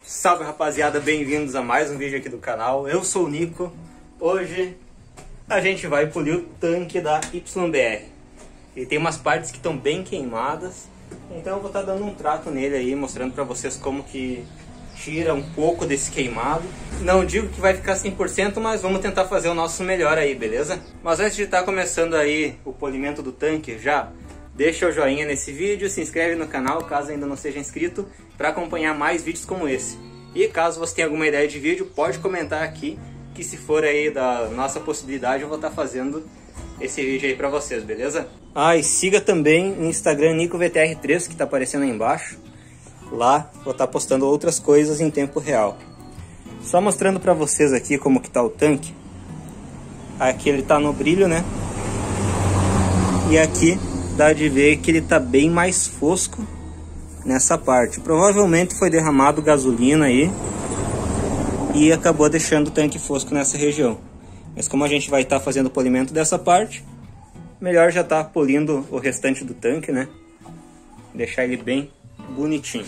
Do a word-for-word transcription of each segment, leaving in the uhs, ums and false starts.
Salve rapaziada, bem-vindos a mais um vídeo aqui do canal. Eu sou o Nico. Hoje a gente vai polir o tanque da Y B R. Ele tem umas partes que estão bem queimadas, então eu vou estar dando um trato nele aí, mostrando pra vocês como que tira um pouco desse queimado. Não digo que vai ficar cem por cento, mas vamos tentar fazer o nosso melhor aí, beleza? Mas antes de estar começando aí o polimento do tanque, já deixa o joinha nesse vídeo, se inscreve no canal caso ainda não seja inscrito, para acompanhar mais vídeos como esse. E caso você tenha alguma ideia de vídeo, pode comentar aqui, que se for aí da nossa possibilidade eu vou estar fazendo esse vídeo aí pra vocês, beleza? Ah, e siga também no Instagram Nico V T R três, que tá aparecendo aí embaixo. Lá vou estar postando outras coisas em tempo real. Só mostrando pra vocês aqui como que tá o tanque. Aqui ele tá no brilho, né? E aqui dá de ver que ele tá bem mais fosco nessa parte. Provavelmente foi derramado gasolina aí e acabou deixando o tanque fosco nessa região. Mas como a gente vai estar fazendo o polimento dessa parte, melhor já estar polindo o restante do tanque, né? Deixar ele bem bonitinho.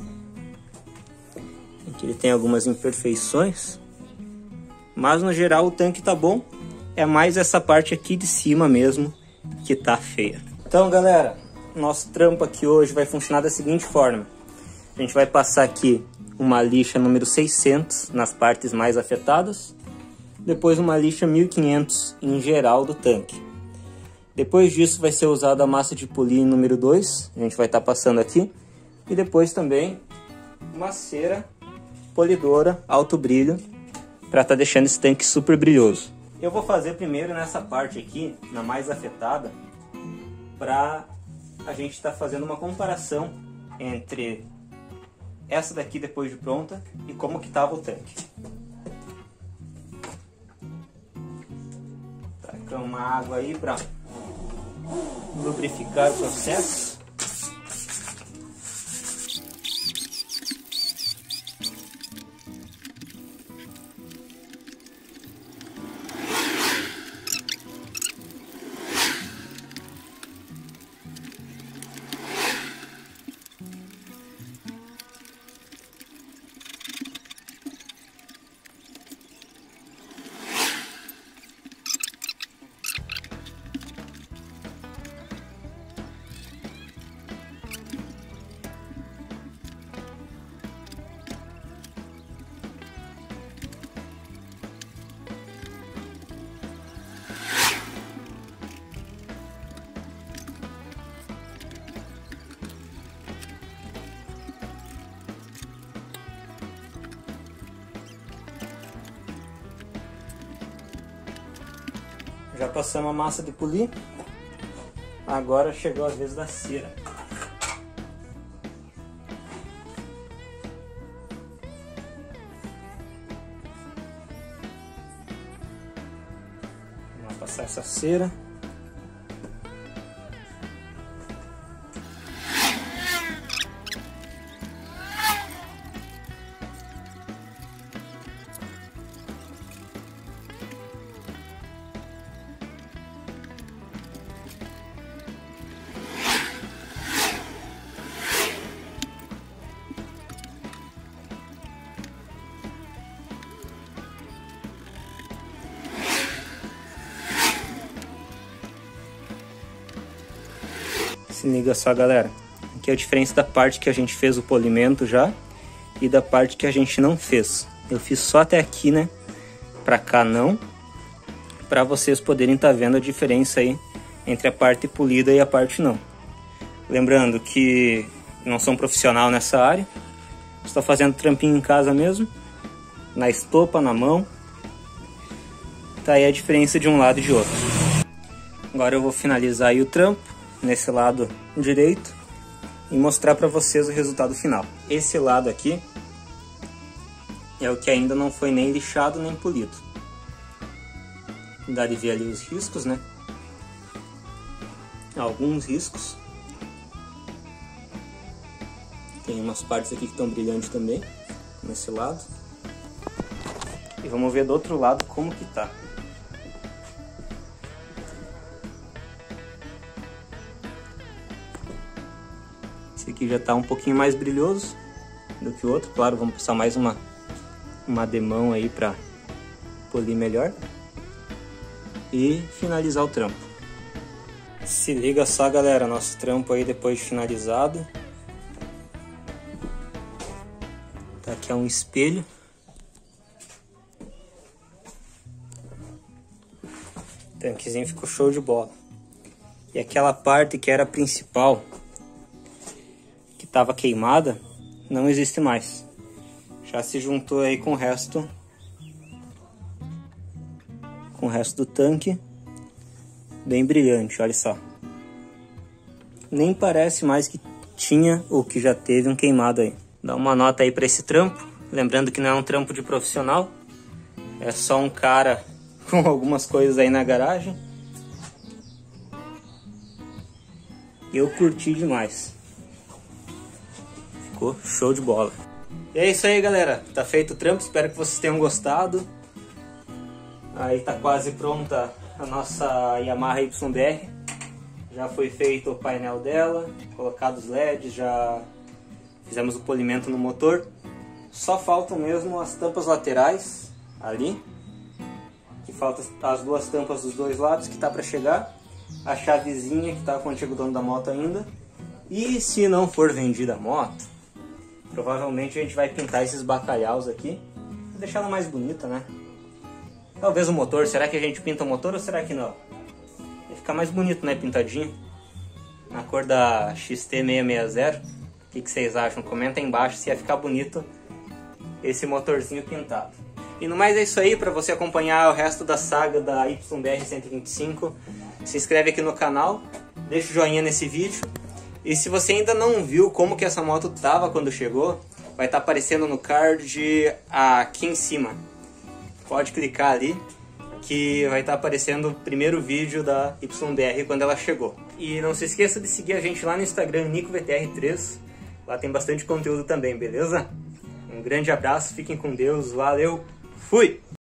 Aqui ele tem algumas imperfeições, mas no geral o tanque tá bom. É mais essa parte aqui de cima mesmo que tá feia. Então galera, nosso trampo aqui hoje vai funcionar da seguinte forma. A gente vai passar aqui uma lixa número seiscentos nas partes mais afetadas. Depois uma lixa mil e quinhentos em geral do tanque. Depois disso vai ser usada a massa de polir número dois. A gente vai estar passando aqui. E depois também uma cera polidora alto brilho, para estar deixando esse tanque super brilhoso. Eu vou fazer primeiro nessa parte aqui, na mais afetada, para a gente estar fazendo uma comparação entre essa daqui depois de pronta e como que estava o tanque. Tacar uma água aí para lubrificar o processo. Já passamos a massa de polir, agora chegou a vez da cera. Vamos passar essa cera. Se liga só galera, aqui é a diferença da parte que a gente fez o polimento já e da parte que a gente não fez. Eu fiz só até aqui, né, pra cá não, pra vocês poderem estar vendo a diferença aí entre a parte polida e a parte não. Lembrando que não sou um profissional nessa área, estou fazendo trampinho em casa mesmo, na estopa, na mão. Tá aí a diferença de um lado e de outro. Agora eu vou finalizar aí o trampo nesse lado direito e mostrar para vocês o resultado final. Esse lado aqui é o que ainda não foi nem lixado nem polido. Dá de ver ali os riscos, né? Alguns riscos. Tem umas partes aqui que estão brilhantes também, nesse lado. E vamos ver do outro lado como que tá. Esse aqui já está um pouquinho mais brilhoso. do que o outro. Claro, vamos passar mais uma, uma demão aí para polir melhor e finalizar o trampo. Se liga só, galera, nosso trampo aí depois de finalizado. Tá aqui é um espelho. O tanquezinho ficou show de bola. E aquela parte que era a principal, que estava queimada, não existe mais. Já se juntou aí com o resto, com o resto do tanque, bem brilhante, olha só. Nem parece mais que tinha ou que já teve um queimado aí. Dá uma nota aí para esse trampo, lembrando que não é um trampo de profissional, é só um cara com algumas coisas aí na garagem. Eu curti demais. Ficou show de bola. E é isso aí, galera. Tá feito o trampo. Espero que vocês tenham gostado. Aí tá quase pronta a nossa Yamaha Y B R. Já foi feito o painel dela, colocado os L E Ds, já fizemos o polimento no motor. Só faltam mesmo as tampas laterais ali. Que faltam as duas tampas dos dois lados que tá para chegar. A chavezinha que tá com o antigo dono da moto ainda. E se não for vendida a moto, provavelmente a gente vai pintar esses bacalhaus aqui, deixar ela mais bonita, né? Talvez o motor, será que a gente pinta o motor ou será que não? Vai ficar mais bonito, né, pintadinho. Na cor da X T seiscentos e sessenta. O que, que vocês acham? Comenta aí embaixo se ia ficar bonito esse motorzinho pintado. E no mais é isso aí, para você acompanhar o resto da saga da Y B R cento e vinte e cinco, se inscreve aqui no canal, deixa o joinha nesse vídeo. E se você ainda não viu como que essa moto tava quando chegou, vai estar aparecendo no card aqui em cima. Pode clicar ali que vai estar aparecendo o primeiro vídeo da Y B R quando ela chegou. E não se esqueça de seguir a gente lá no Instagram, Nico V T R três. Lá tem bastante conteúdo também, beleza? Um grande abraço, fiquem com Deus, valeu, fui!